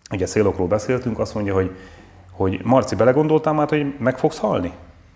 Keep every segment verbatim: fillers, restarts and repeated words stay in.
ugye célokról beszéltünk, azt mondja, hogy, hogy Marci, belegondoltál már, hogy meg fogsz halni?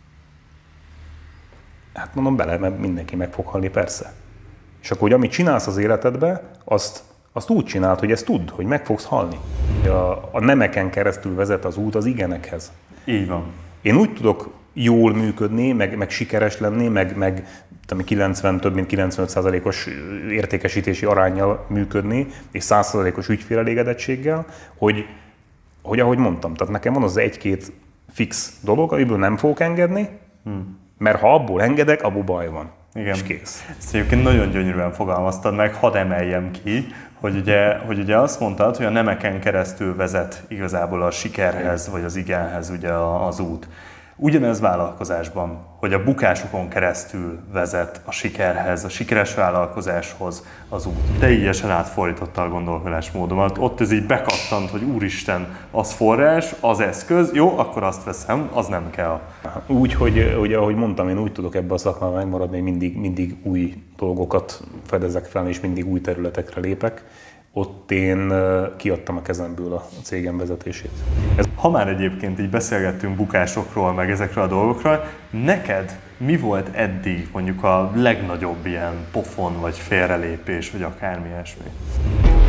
Hát mondom, bele, mert mindenki meg fog halni, persze. És akkor, hogy amit csinálsz az életedbe, azt, azt úgy csináld, hogy ezt tudd, hogy meg fogsz halni. A, a nemeken keresztül vezet az út az igenekhez. Így van. Én úgy tudok jól működni, meg, meg sikeres lenni, meg, meg kilencven, több mint kilencvenöt százalékos értékesítési aránnyal működni, és száz százalékos ügyfélelégedettséggel, hogy, hogy ahogy mondtam, tehát nekem van az egy-két fix dolog, amiből nem fogok engedni, hmm. mert ha abból engedek, abból baj van. Igen. És kész. Ezt egyébként nagyon gyönyörűen fogalmaztad meg, hadd emeljem ki, hogy ugye, hogy ugye azt mondtad, hogy a nemeken keresztül vezet igazából a sikerhez, vagy az igenhez ugye az út. Ugyanez vállalkozásban, hogy a bukásokon keresztül vezet a sikerhez, a sikeres vállalkozáshoz az út. Teljesen átfordította a gondolkodásmódomat. Ott ez így bekattant, hogy úristen, az forrás, az eszköz, jó, akkor azt veszem, az nem kell. Úgy, hogy, hogy ahogy mondtam, én úgy tudok ebben a szakmában megmaradni, hogy mindig, mindig új dolgokat fedezek fel, és mindig új területekre lépek. Ott én kiadtam a kezemből a cégem vezetését. Ez... Ha már egyébként így beszélgettünk bukásokról, meg ezekről a dolgokról, neked mi volt eddig mondjuk a legnagyobb ilyen pofon, vagy félrelépés, vagy akármi ilyesmi?